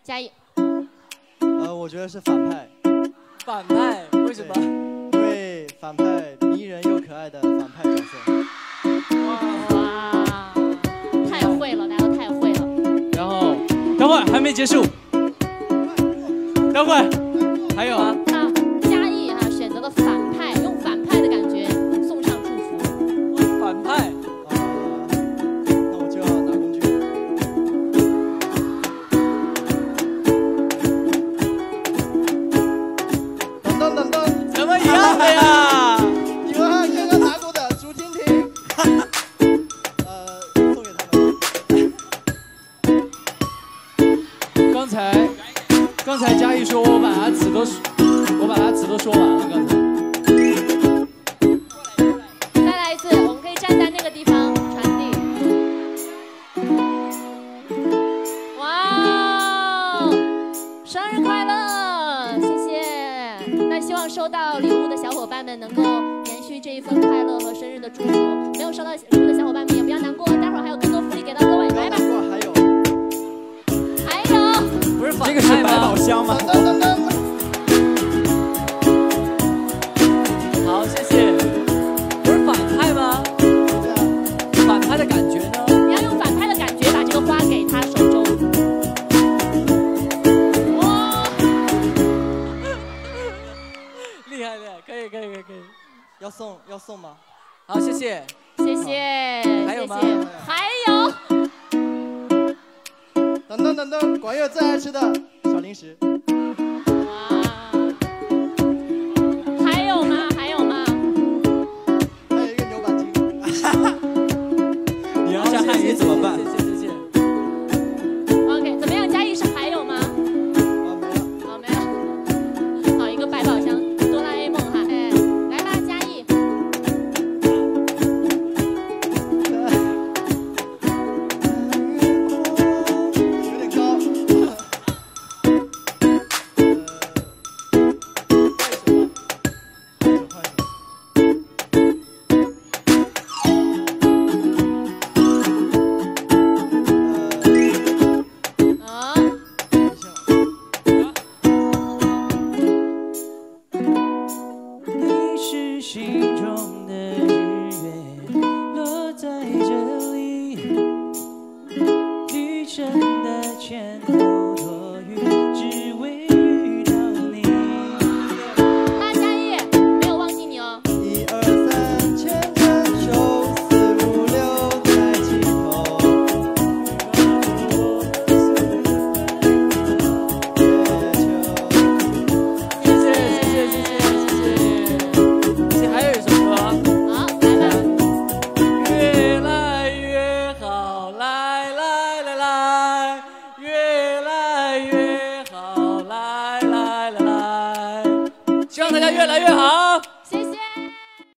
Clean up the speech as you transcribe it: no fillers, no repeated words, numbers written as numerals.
嘉义。 我觉得是反派。 反派？为什么？ 因为反派迷人又可爱的反派角色。 哇，太会了，大家都太会了。 然后，等会儿还没结束，等会儿还有啊。 嘉义哈选择了反派，用反派的感觉送上祝福。 反派。 怎么一样的呀？你们刚刚拿过的竹蜻蜓，送给他们。 刚才嘉义说我把他词都说完了，刚才。 再来一次，我们可以站在那个地方传递。哇，生日快乐！谢谢。那希望收到礼物的小伙伴们能够延续这一份快乐和生日的祝福。没有收到礼物的小伙伴们也不要难过，待会儿还有更多福利给到各位，来吧。还有， 不是这个是百宝箱吗？ 好，谢谢。不是反派吗？反派的感觉呢？ 你要用反派的感觉把这个花给他手中。哇！ 厉害，可以。 要送吗？ 好，谢谢。 谢谢。 还有吗？ 还有。 等，管乐最爱吃的小零食。 哇！还有吗？还有一个牛板筋。 你要下汉语怎么办？ 谢谢。 OK， 怎么样？嘉义是还有吗？没有。好，一个百宝箱，哆啦 A 梦哈，哎，来吧，嘉义。 希望大家越来越好。